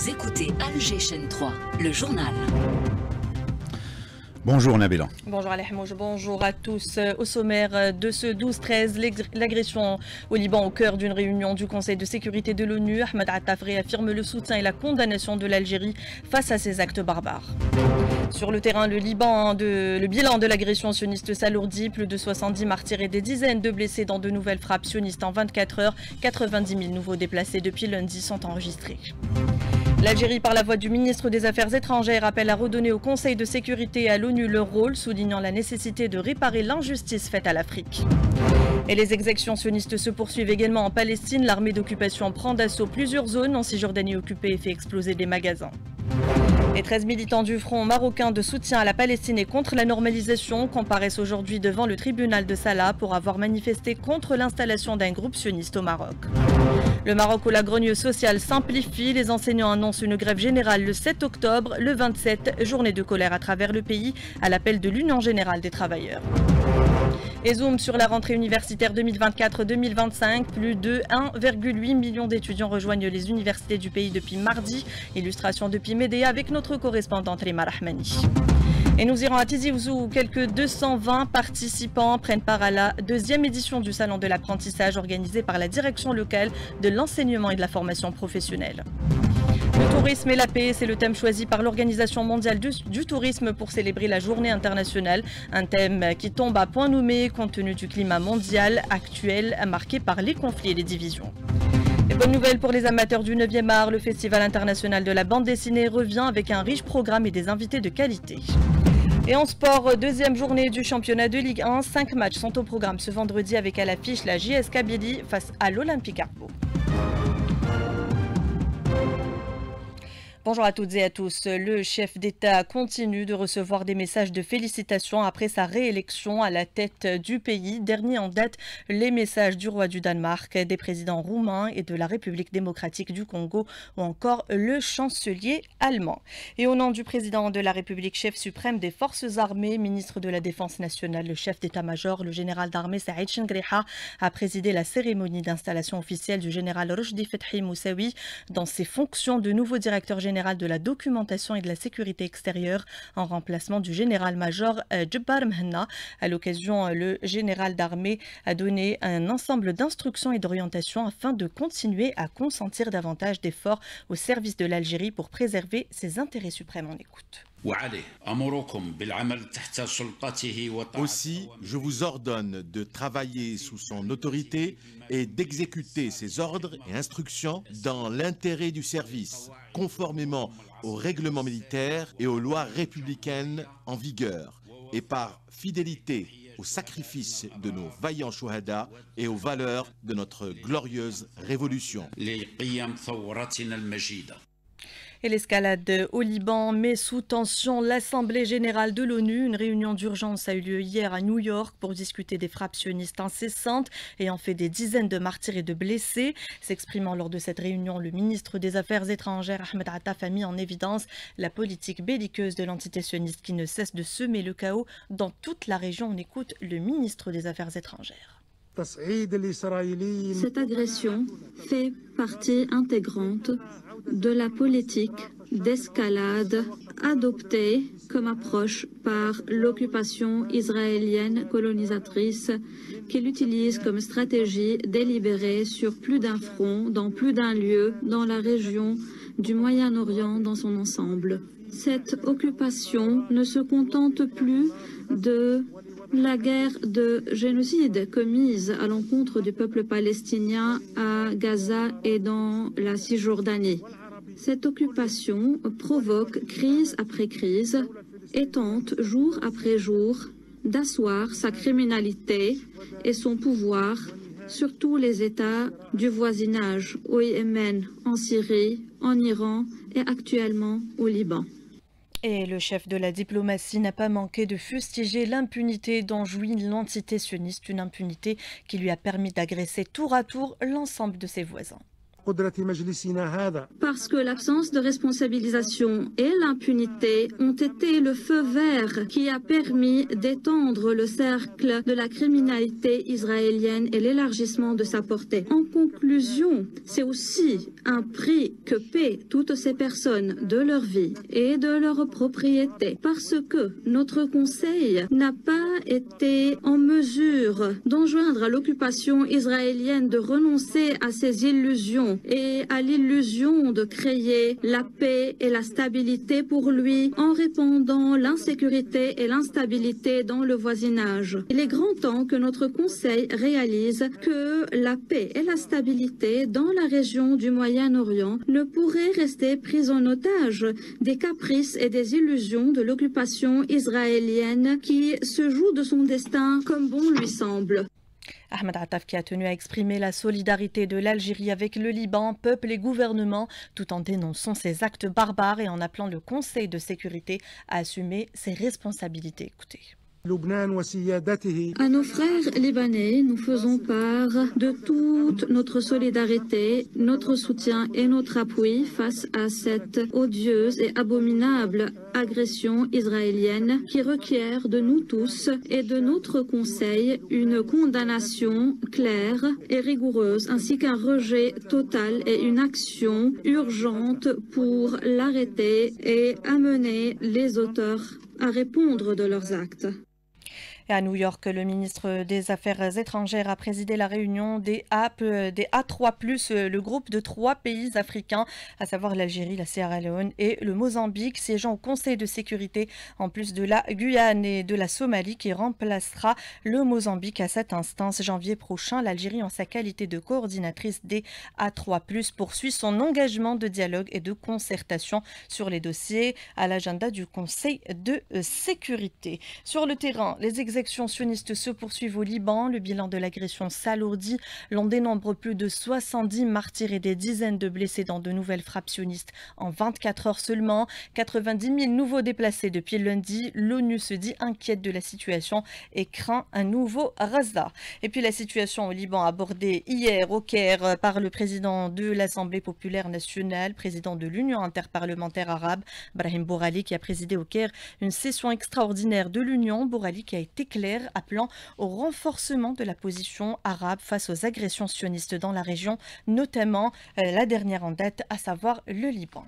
Vous écoutez Alger Chaîne 3, le journal. Bonjour Nabila. Bonjour Alhmouj, bonjour à tous. Au sommaire de ce 12-13, l'agression au Liban au cœur d'une réunion du Conseil de sécurité de l'ONU. Ahmed Attaf réaffirme le soutien et la condamnation de l'Algérie face à ces actes barbares. Sur le terrain, le bilan de l'agression sioniste s'alourdit. Plus de 70 martyrs et des dizaines de blessés dans de nouvelles frappes sionistes en 24 heures. 90 000 nouveaux déplacés depuis lundi sont enregistrés. L'Algérie, par la voix du ministre des Affaires étrangères, appelle à redonner au Conseil de sécurité et à l'ONU leur rôle, soulignant la nécessité de réparer l'injustice faite à l'Afrique. Et les exactions sionistes se poursuivent également en Palestine. L'armée d'occupation prend d'assaut plusieurs zones en Cisjordanie occupée et fait exploser des magasins. Les 13 militants du Front marocain de soutien à la Palestine et contre la normalisation comparaissent aujourd'hui devant le tribunal de Salah pour avoir manifesté contre l'installation d'un groupe sioniste au Maroc. Le Maroc où la grogne sociale s'amplifie, les enseignants annoncent une grève générale le 7 octobre, le 27, journée de colère à travers le pays à l'appel de l'Union générale des travailleurs. Et zoom sur la rentrée universitaire 2024-2025, plus de 1,8 million d'étudiants rejoignent les universités du pays depuis mardi. Illustration depuis Médéa avec notre correspondante Rima Rahmani. Et nous irons à Tizi Ouzou où quelques 220 participants prennent part à la deuxième édition du Salon de l'apprentissage organisé par la direction locale de l'enseignement et de la formation professionnelle. Le tourisme et la paix, c'est le thème choisi par l'Organisation mondiale du tourisme pour célébrer la journée internationale. Un thème qui tombe à point nommé compte tenu du climat mondial actuel marqué par les conflits et les divisions. Et bonne nouvelle pour les amateurs du 9e art, le Festival international de la bande dessinée revient avec un riche programme et des invités de qualité. Et en sport, deuxième journée du championnat de Ligue 1, 5 matchs sont au programme ce vendredi avec à l'affiche la JS Kabylie face à l'Olympique Arpo. Bonjour à toutes et à tous. Le chef d'État continue de recevoir des messages de félicitations après sa réélection à la tête du pays. Dernier en date, les messages du roi du Danemark, des présidents roumains et de la République démocratique du Congo ou encore le chancelier allemand. Et au nom du président de la République, chef suprême des forces armées, ministre de la Défense nationale, le chef d'état-major, le général d'armée Saïd Chengreha a présidé la cérémonie d'installation officielle du général Rochdi Fethi Moussaoui dans ses fonctions de nouveau directeur général de la documentation et de la sécurité extérieure en remplacement du général-major Djebbar Mhenna. À l'occasion, le général d'armée a donné un ensemble d'instructions et d'orientations afin de continuer à consentir davantage d'efforts au service de l'Algérie pour préserver ses intérêts suprêmes. On écoute. Aussi, je vous ordonne de travailler sous son autorité et d'exécuter ses ordres et instructions dans l'intérêt du service, conformément aux règlements militaires et aux lois républicaines en vigueur, et par fidélité au sacrifice de nos vaillants chouhada et aux valeurs de notre glorieuse révolution. Et l'escalade au Liban met sous tension l'Assemblée générale de l'ONU. Une réunion d'urgence a eu lieu hier à New York pour discuter des frappes sionistes incessantes ayant fait des dizaines de martyrs et de blessés. S'exprimant lors de cette réunion, le ministre des Affaires étrangères Ahmed Attaf a mis en évidence la politique belliqueuse de l'entité sioniste qui ne cesse de semer le chaos dans toute la région. On écoute le ministre des Affaires étrangères. Cette agression fait partie intégrante de la politique d'escalade adoptée comme approche par l'occupation israélienne colonisatrice qui l'utilise comme stratégie délibérée sur plus d'un front, dans plus d'un lieu, dans la région du Moyen-Orient dans son ensemble. Cette occupation ne se contente plus de la guerre de génocide commise à l'encontre du peuple palestinien à Gaza et dans la Cisjordanie. Cette occupation provoque crise après crise et tente jour après jour d'asseoir sa criminalité et son pouvoir sur tous les États du voisinage, au Yémen, en Syrie, en Iran et actuellement au Liban. Et le chef de la diplomatie n'a pas manqué de fustiger l'impunité dont jouit l'entité sioniste, une impunité qui lui a permis d'agresser tour à tour l'ensemble de ses voisins. Parce que l'absence de responsabilisation et l'impunité ont été le feu vert qui a permis d'étendre le cercle de la criminalité israélienne et l'élargissement de sa portée. En conclusion, c'est aussi un prix que paient toutes ces personnes de leur vie et de leur propriété parce que notre Conseil n'a pas été en mesure d'enjoindre à l'occupation israélienne de renoncer à ses illusions et à l'illusion de créer la paix et la stabilité pour lui en répandant l'insécurité et l'instabilité dans le voisinage. Il est grand temps que notre Conseil réalise que la paix et la stabilité dans la région du Moyen-Orient ne pourraient rester prises en otage des caprices et des illusions de l'occupation israélienne qui se joue de son destin comme bon lui semble. Ahmed Attaf qui a tenu à exprimer la solidarité de l'Algérie avec le Liban, peuple et gouvernement, tout en dénonçant ces actes barbares et en appelant le Conseil de sécurité à assumer ses responsabilités. Écoutez. À nos frères libanais, nous faisons part de toute notre solidarité, notre soutien et notre appui face à cette odieuse et abominable agression israélienne qui requiert de nous tous et de notre Conseil une condamnation claire et rigoureuse ainsi qu'un rejet total et une action urgente pour l'arrêter et amener les auteurs à répondre de leurs actes. Et à New York, le ministre des Affaires étrangères a présidé la réunion des A3+, le groupe de 3 pays africains, à savoir l'Algérie, la Sierra Leone et le Mozambique, siégeant au Conseil de sécurité, en plus de la Guyane et de la Somalie, qui remplacera le Mozambique à cette instance. Janvier prochain, l'Algérie, en sa qualité de coordinatrice des A3+, poursuit son engagement de dialogue et de concertation sur les dossiers à l'agenda du Conseil de sécurité. Sur le terrain, les exactions sionistes se poursuivent au Liban. Le bilan de l'agression s'alourdit. L'on dénombre plus de 70 martyrs et des dizaines de blessés dans de nouvelles frappes sionistes en 24 heures seulement. 90 000 nouveaux déplacés depuis lundi. L'ONU se dit inquiète de la situation et craint un nouveau Raza. Et puis la situation au Liban abordée hier au Caire par le président de l'Assemblée populaire nationale, président de l'Union interparlementaire arabe, Brahim Bourali, qui a présidé au Caire une session extraordinaire de l'Union. Bourali qui a été clair, appelant au renforcement de la position arabe face aux agressions sionistes dans la région, notamment la dernière en date, à savoir le Liban.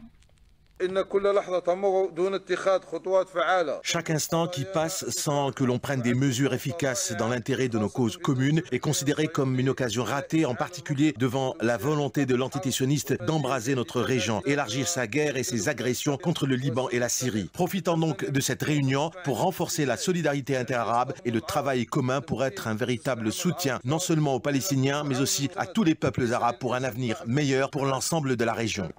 Chaque instant qui passe sans que l'on prenne des mesures efficaces dans l'intérêt de nos causes communes est considéré comme une occasion ratée, en particulier devant la volonté de l'entité sioniste d'embraser notre région, élargir sa guerre et ses agressions contre le Liban et la Syrie. Profitant donc de cette réunion pour renforcer la solidarité interarabe et le travail commun pour être un véritable soutien non seulement aux Palestiniens mais aussi à tous les peuples arabes pour un avenir meilleur pour l'ensemble de la région.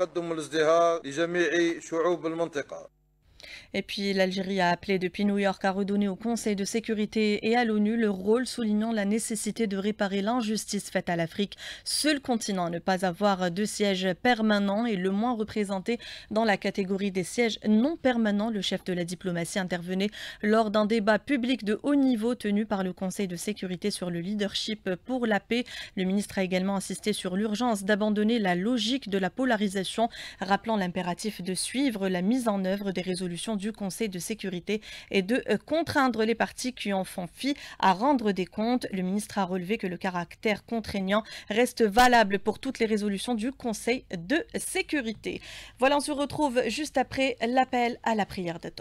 Et puis l'Algérie a appelé depuis New York à redonner au Conseil de sécurité et à l'ONU le rôle, soulignant la nécessité de réparer l'injustice faite à l'Afrique, seul continent à ne pas avoir de siège permanent et le moins représenté dans la catégorie des sièges non permanents. Le chef de la diplomatie intervenait lors d'un débat public de haut niveau tenu par le Conseil de sécurité sur le leadership pour la paix. Le ministre a également insisté sur l'urgence d'abandonner la logique de la polarisation, rappelant l'impératif de suivre la mise en œuvre des résolutions du Conseil de sécurité et de contraindre les parties qui en font fi à rendre des comptes. Le ministre a relevé que le caractère contraignant reste valable pour toutes les résolutions du Conseil de sécurité. Voilà, on se retrouve juste après l'appel à la prière de Tohr.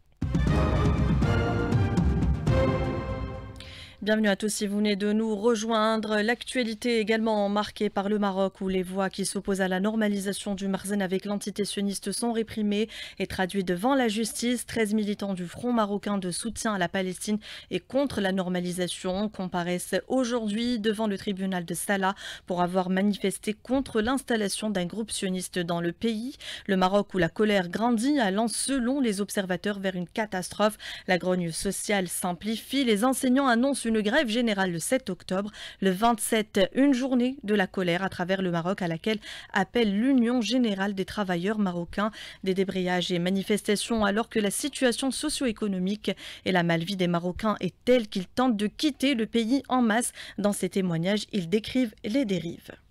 Bienvenue à tous si vous venez de nous rejoindre. L'actualité également marquée par le Maroc où les voix qui s'opposent à la normalisation du Marzen avec l'entité sioniste sont réprimées et traduites devant la justice. 13 militants du Front marocain de soutien à la Palestine et contre la normalisation comparaissent aujourd'hui devant le tribunal de Salah pour avoir manifesté contre l'installation d'un groupe sioniste dans le pays. Le Maroc où la colère grandit allant selon les observateurs vers une catastrophe. La grogne sociale s'amplifie. Les enseignants annoncent une grève générale le 7 octobre, le 27, une journée de la colère à travers le Maroc à laquelle appelle l'Union générale des travailleurs marocains. Des débrayages et manifestations alors que la situation socio-économique et la malvie des Marocains est telle qu'ils tentent de quitter le pays en masse. Dans ces témoignages, ils décrivent les dérives.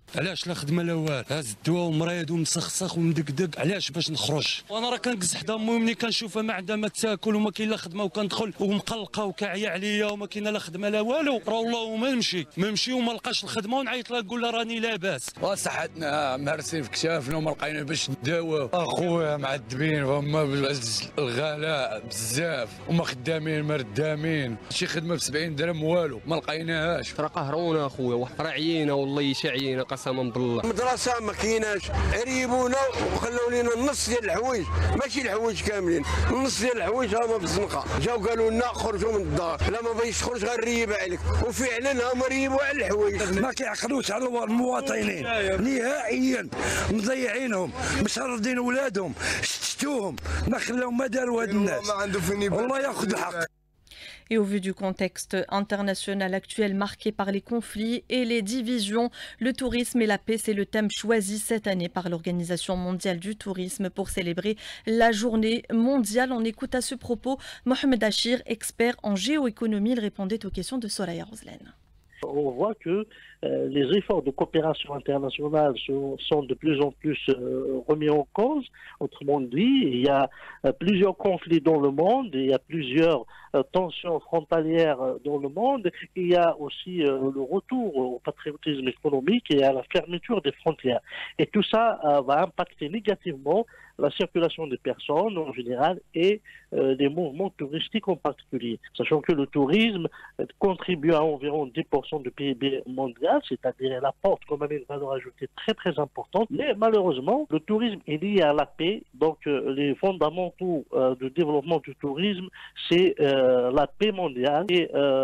علاش لا خدمه لا والو، هاز الدواء ومريض ومسخسخ ومدقدق، علاش باش نخرج؟ وانا راه كنقز حدا امي ملي كنشوفها ما عندها ما تاكل وما كاين لا خدمه وكندخل ومقلقه وكاعيه عليا وما كاينه لا خدمه لا والو، راه والله ما نمشي وما لقاش الخدمه ونعيط لها نقول لها راني لاباس. وصحتنا مهرسين في كشافنا وما لقينا باش نداوى، اخويا معذبين هما الغلاء بزاف وما خدامين ما ردامين، شي خدمه ب 70 درهم والو ما لقيناهاش. راه قهرونا اخويا راه عيينا والله شاعينا قسما بالله. المدرسه ما كايناش، عريبونا وخلوا لنا النص ديال الحوايج، ماشي الحوايج كاملين، النص ديال الحوايج هما في الزنقه، جاو قالوا لنا خرجوا من الدار، لا ما بغيتش تخرج غنريب عليك، وفعلا هما ريبوا على الحوايج. ما كيعقلوش على المواطنين نهائيا، مضيعينهم، مشردين ولادهم، شتوهم، ما خلاهم ما داروا هاد الناس، والله ياخذ الحق. Et au vu du contexte international actuel marqué par les conflits et les divisions, le tourisme et la paix, c'est le thème choisi cette année par l'Organisation mondiale du tourisme pour célébrer la journée mondiale. On écoute à ce propos Mohamed Achir, expert en géoéconomie. Il répondait aux questions de Soraya Roslane. On voit que les efforts de coopération internationale sont de plus en plus remis en cause. Autrement dit, il y a plusieurs conflits dans le monde, il y a plusieurs tensions frontalières dans le monde. Il y a aussi le retour au patriotisme économique et à la fermeture des frontières. Et tout ça va impacter négativement la circulation des personnes en général et des mouvements touristiques en particulier. Sachant que le tourisme contribue à environ 10% du PIB mondial, c'est-à-dire elle apporte quand même une valeur ajoutée très très importante. Mais malheureusement, le tourisme est lié à la paix. Donc les fondamentaux du développement du tourisme, c'est la paix mondiale et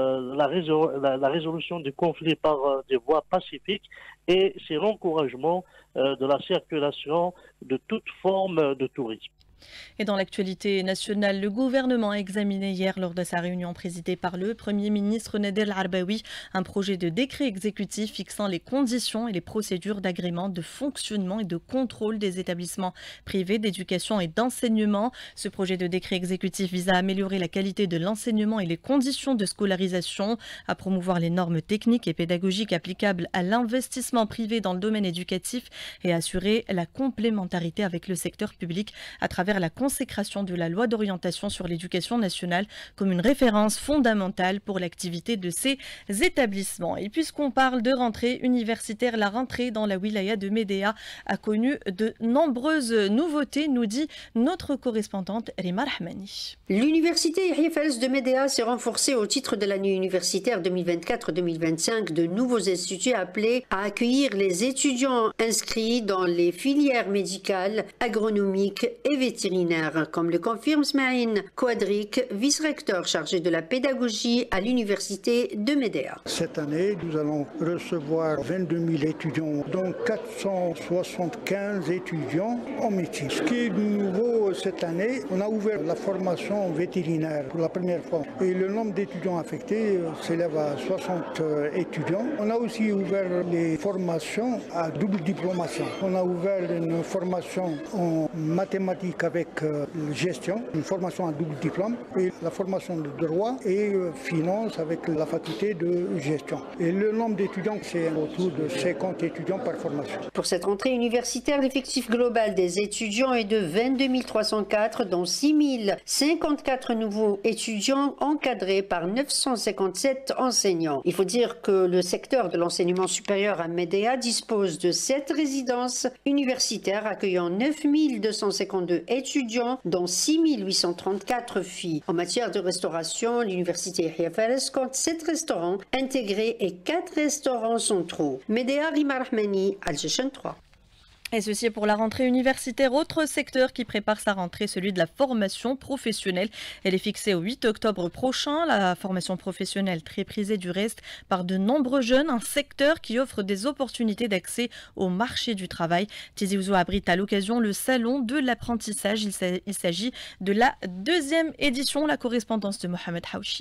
la résolution des conflits par des voies pacifiques, et c'est l'encouragement de la circulation de toute forme de tourisme. Et dans l'actualité nationale, le gouvernement a examiné hier lors de sa réunion présidée par le Premier ministre Nader Al-Arbaoui un projet de décret exécutif fixant les conditions et les procédures d'agrément, de fonctionnement et de contrôle des établissements privés d'éducation et d'enseignement. Ce projet de décret exécutif vise à améliorer la qualité de l'enseignement et les conditions de scolarisation, à promouvoir les normes techniques et pédagogiques applicables à l'investissement privé dans le domaine éducatif et assurer la complémentarité avec le secteur public à travers la consécration de la loi d'orientation sur l'éducation nationale comme une référence fondamentale pour l'activité de ces établissements. Et puisqu'on parle de rentrée universitaire, la rentrée dans la wilaya de Médéa a connu de nombreuses nouveautés, nous dit notre correspondante Rima Rahmani. L'université Yahya Fels de Médéa s'est renforcée au titre de l'année universitaire 2024-2025. De nouveaux instituts appelés à accueillir les étudiants inscrits dans les filières médicales, agronomiques et vétérinaires, comme le confirme Smaïn Quadric, vice-recteur chargé de la pédagogie à l'université de Médéa. Cette année, nous allons recevoir 22 000 étudiants, dont 475 étudiants en médecine. Ce qui est nouveau cette année, on a ouvert la formation vétérinaire pour la première fois. Et le nombre d'étudiants affectés s'élève à 60 étudiants. On a aussi ouvert les formations à double diplomation. On a ouvert une formation en mathématiques avec gestion, une formation à double diplôme, et la formation de droit et finance avec la faculté de gestion. Et le nombre d'étudiants, c'est autour de 50 étudiants par formation. Pour cette rentrée universitaire, l'effectif global des étudiants est de 22 304, dont 6 054 nouveaux étudiants encadrés par 957 enseignants. Il faut dire que le secteur de l'enseignement supérieur à Médéa dispose de 7 résidences universitaires accueillant 9 252 étudiants, dont 6 834 filles. En matière de restauration, l'université Yahya Fels compte 7 restaurants intégrés et 4 restaurants centraux. Médéa, Rima Rahmani, Al-Jeshan 3. Et ceci est pour la rentrée universitaire. Autre secteur qui prépare sa rentrée, celui de la formation professionnelle. Elle est fixée au 8 octobre prochain. La formation professionnelle, très prisée du reste par de nombreux jeunes, un secteur qui offre des opportunités d'accès au marché du travail. Tizi Ouzou abrite à l'occasion le salon de l'apprentissage. Il s'agit de la 2e édition. La correspondance de Mohamed Haouchine.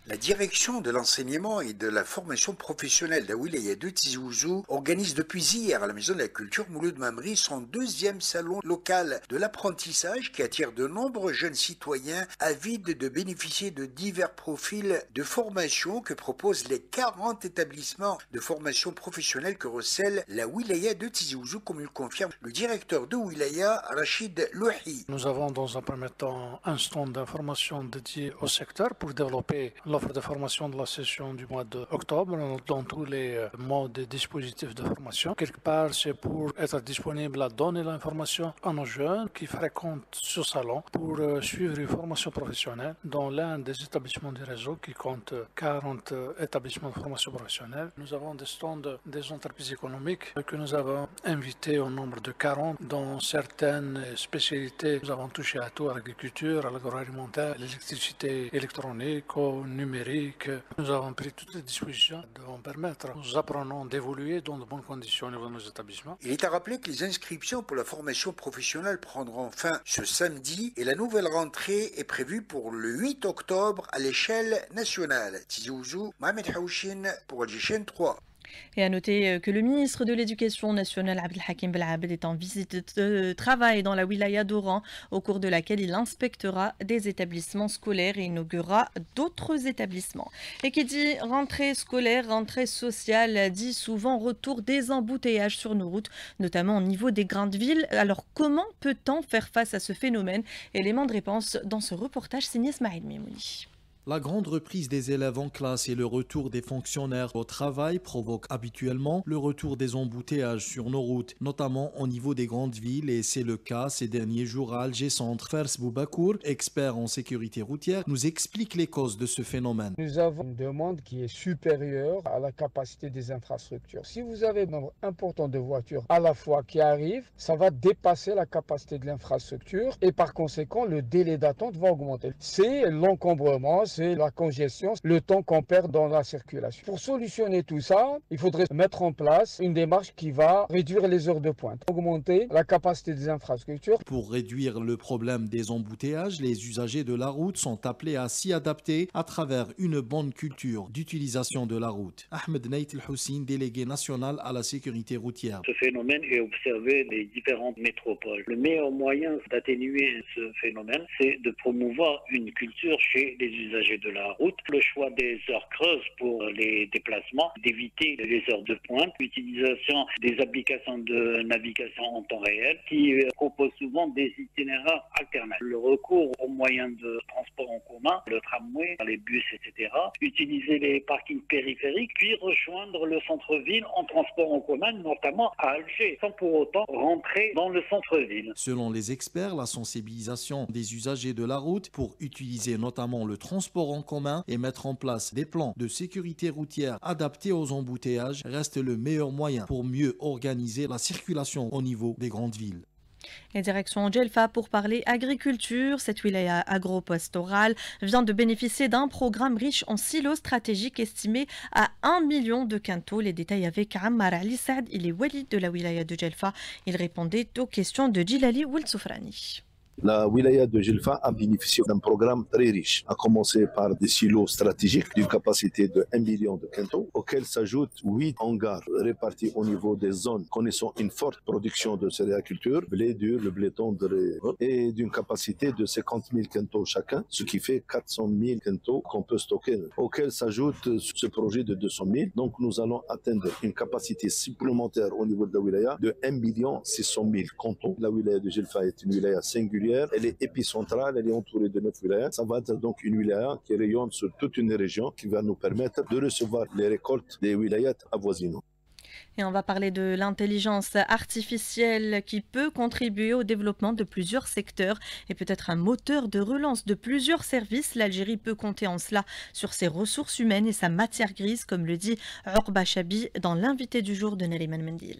La direction de l'enseignement et de la formation professionnelle de la wilaya de Tizi Ouzou organise depuis hier à la Maison de la Culture Mouloud Mamri son deuxième salon local de l'apprentissage qui attire de nombreux jeunes citoyens avides de bénéficier de divers profils de formation que proposent les 40 établissements de formation professionnelle que recèle la wilaya de Tizi Ouzou, comme il confirme le directeur de wilaya, Rachid Louhi. Nous avons dans un premier temps un stand d'information dédié au secteur pour développer l'offre de formation de la session du mois d'octobre dans tous les modes et dispositifs de formation. Quelque part, c'est pour être disponible à donner l'information à nos jeunes qui fréquentent ce salon pour suivre une formation professionnelle dans l'un des établissements du réseau qui compte 40 établissements de formation professionnelle. Nous avons des stands des entreprises économiques que nous avons invités au nombre de 40 dans certaines spécialités. Nous avons touché à tout, à l'agriculture, à l'agroalimentaire, à l'électricité électronique, au numérique. Nous avons pris toutes les dispositions qui vont permettre aux apprenants d'évoluer dans de bonnes conditions au niveau de nos établissements. Il est à rappeler que les inscriptions pour la formation professionnelle prendront fin ce samedi et la nouvelle rentrée est prévue pour le 8 octobre à l'échelle nationale. Tizi Ouzou, Mohamed Haouchine pour Algérie 3. Et à noter que le ministre de l'Éducation nationale, Abdelhakim Belabed, est en visite de travail dans la wilaya d'Oran, au cours de laquelle il inspectera des établissements scolaires et inaugurera d'autres établissements. Et qui dit rentrée scolaire, rentrée sociale, dit souvent retour des embouteillages sur nos routes, notamment au niveau des grandes villes. Alors comment peut-on faire face à ce phénomène? Élément de réponse dans ce reportage signé Smaïl Mimouni. La grande reprise des élèves en classe et le retour des fonctionnaires au travail provoquent habituellement le retour des embouteillages sur nos routes, notamment au niveau des grandes villes, et c'est le cas ces derniers jours à Alger Centre. Fers Boubakour, expert en sécurité routière, nous explique les causes de ce phénomène. Nous avons une demande qui est supérieure à la capacité des infrastructures. Si vous avez un nombre important de voitures à la fois qui arrivent, ça va dépasser la capacité de l'infrastructure et par conséquent le délai d'attente va augmenter. C'est l'encombrement, c'est la congestion, le temps qu'on perd dans la circulation. Pour solutionner tout ça, il faudrait mettre en place une démarche qui va réduire les heures de pointe, augmenter la capacité des infrastructures. Pour réduire le problème des embouteillages, les usagers de la route sont appelés à s'y adapter à travers une bonne culture d'utilisation de la route. Ahmed Nait El-Houssine, délégué national à la sécurité routière. Ce phénomène est observé dans les différentes métropoles. Le meilleur moyen d'atténuer ce phénomène, c'est de promouvoir une culture chez les usagers de la route, le choix des heures creuses pour les déplacements, d'éviter les heures de pointe, l'utilisation des applications de navigation en temps réel qui proposent souvent des itinéraires alternatifs. Le recours aux moyens de transport en commun, le tramway, les bus, etc. Utiliser les parkings périphériques, puis rejoindre le centre-ville en transport en commun, notamment à Alger, sans pour autant rentrer dans le centre-ville. Selon les experts, la sensibilisation des usagers de la route pour utiliser notamment le transport en commun et mettre en place des plans de sécurité routière adaptés aux embouteillages reste le meilleur moyen pour mieux organiser la circulation au niveau des grandes villes. Et direction Djelfa pour parler agriculture. Cette wilaya agro-pastorale vient de bénéficier d'un programme riche en silos stratégiques estimé à 1 million de quintaux. Les détails avec Ammar Ali Saad, il est wali de la wilaya de Djelfa. Il répondait aux questions de Djilali Oulsoufrani. La wilaya de Djelfa a bénéficié d'un programme très riche, à commencer par des silos stratégiques d'une capacité de 1 million de quintaux, auxquels s'ajoutent 8 hangars répartis au niveau des zones connaissant une forte production de céréaculture, blé dur, le blé tendre et d'une capacité de 50 000 quintaux chacun, ce qui fait 400 000 quintaux qu'on peut stocker, auxquels s'ajoute ce projet de 200 000. Donc nous allons atteindre une capacité supplémentaire au niveau de la wilaya de 1 600 000 quintaux. La wilaya de Djelfa est une wilaya singulière. Elle est épicentrale, elle est entourée de 9 wilayas. Ça va être donc une wilaya qui rayonne sur toute une région qui va nous permettre de recevoir les récoltes des wilayats avoisinants. Et on va parler de l'intelligence artificielle qui peut contribuer au développement de plusieurs secteurs et peut-être un moteur de relance de plusieurs services. L'Algérie peut compter en cela sur ses ressources humaines et sa matière grise, comme le dit Orba Chabi dans l'invité du jour de Nariman Mendil.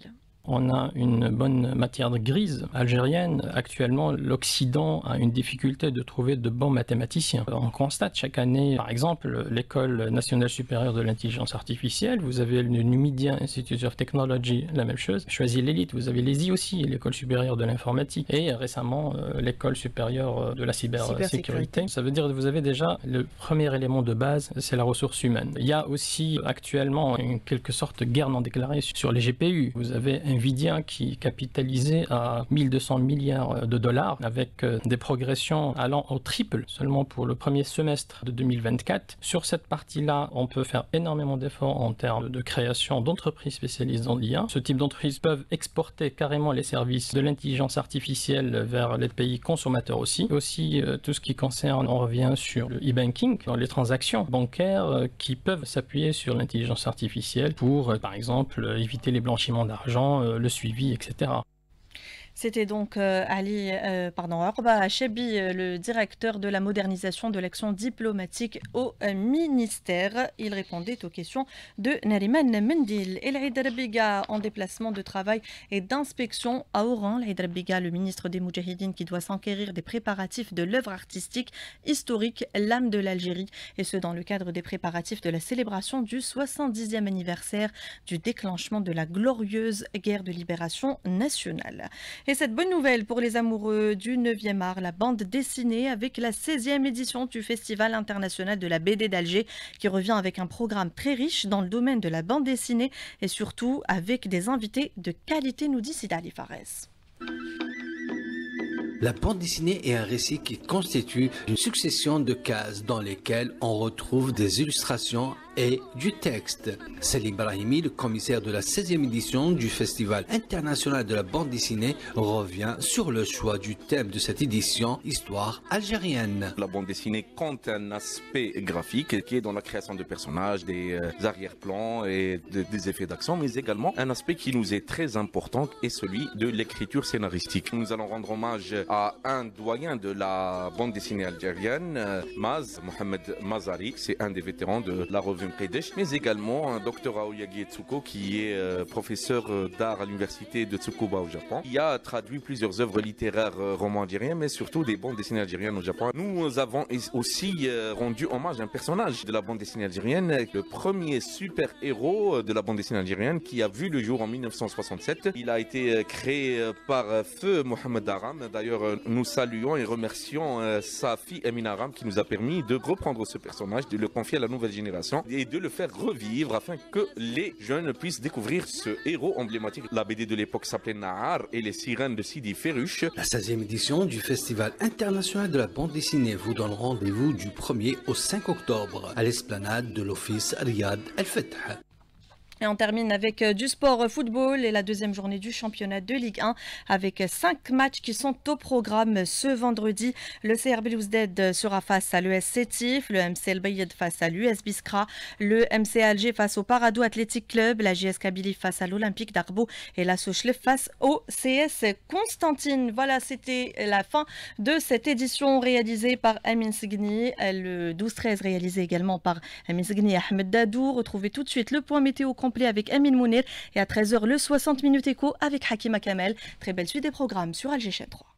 On a une bonne matière grise algérienne. Actuellement, l'Occident a une difficulté de trouver de bons mathématiciens. On constate chaque année, par exemple, l'École nationale supérieure de l'intelligence artificielle. Vous avez le Numidian Institute of Technology, la même chose. Choisis l'élite. Vous avez l'ESI aussi, l'École supérieure de l'informatique. Et récemment, l'École supérieure de la cybersécurité. Ça veut dire que vous avez déjà le premier élément de base, c'est la ressource humaine. Il y a aussi actuellement en quelque sorte guerre non déclarée sur les GPU. Vous avez Nvidia qui est capitalisé à 1200 milliards de dollars avec des progressions allant au triple seulement pour le premier semestre de 2024. Sur cette partie-là, on peut faire énormément d'efforts en termes de création d'entreprises spécialisées dans l'IA. Ce type d'entreprises peuvent exporter carrément les services de l'intelligence artificielle vers les pays consommateurs aussi. Aussi, tout ce qui concerne, on revient sur le e-banking, dans les transactions bancaires qui peuvent s'appuyer sur l'intelligence artificielle pour, par exemple, éviter les blanchiments d'argent, le suivi, etc. C'était donc Orba Chebi, le directeur de la modernisation de l'action diplomatique au ministère. Il répondait aux questions de Nariman Mendil. El Haïdar en déplacement de travail et d'inspection à Oran. El Haïdar, le ministre des Moudjahidines qui doit s'enquérir des préparatifs de l'œuvre artistique historique L'âme de l'Algérie, et ce dans le cadre des préparatifs de la célébration du 70e anniversaire du déclenchement de la glorieuse guerre de libération nationale. Et cette bonne nouvelle pour les amoureux du 9e art, la bande dessinée avec la 16e édition du Festival international de la BD d'Alger qui revient avec un programme très riche dans le domaine de la bande dessinée et surtout avec des invités de qualité, nous dit Sida Ali Fares. La bande dessinée est un récit qui constitue une succession de cases dans lesquelles on retrouve des illustrations et du texte. Salim Brahimi, le commissaire de la 16e édition du Festival international de la bande dessinée, revient sur le choix du thème de cette édition, histoire algérienne. La bande dessinée compte un aspect graphique qui est dans la création de personnages, des arrière-plans et des effets d'action, mais également un aspect qui nous est très important est celui de l'écriture scénaristique. Nous allons rendre hommage à un doyen de la bande dessinée algérienne, Mohamed Mazari, c'est un des vétérans de la revue Mqedesh, mais également un Dr Aoyagi Tsuko qui est professeur d'art à l'université de Tsukuba au Japon. Il a traduit plusieurs œuvres littéraires romans algériens, mais surtout des bandes dessinées algériennes au Japon. Nous avons aussi rendu hommage à un personnage de la bande dessinée algérienne, le premier super-héros de la bande dessinée algérienne qui a vu le jour en 1967. Il a été créé par feu Mohamed Aram. D'ailleurs, nous saluons et remercions sa fille Emine Aram qui nous a permis de reprendre ce personnage, de le confier à la nouvelle génération et de le faire revivre afin que les jeunes puissent découvrir ce héros emblématique. La BD de l'époque s'appelait Nahar et les sirènes de Sidi Ferruche. La 16e édition du Festival international de la bande dessinée vous donne rendez-vous du 1er au 5 octobre à l'esplanade de l'office Riyad El Fath. Et on termine avec du sport football et la deuxième journée du championnat de Ligue 1 avec 5 matchs qui sont au programme ce vendredi. Le CR Belouizdad sera face à l'ES Sétif, le MC El Bayed face à l'US Biskra, le MC Alger face au Paradou Athletic Club, la JS Kabylie face à l'Olympique d'Arbo et la Sochlef face au CS Constantine. Voilà, c'était la fin de cette édition réalisée par Amin Segni, le 12-13 réalisé également par Amin Segni et Ahmed Dadou. Retrouvez tout de suite le point météo complet avec Amin Mounir et à 13h le 60 minutes écho avec Hakima Kamel. Très belle suite des programmes sur Alger 3.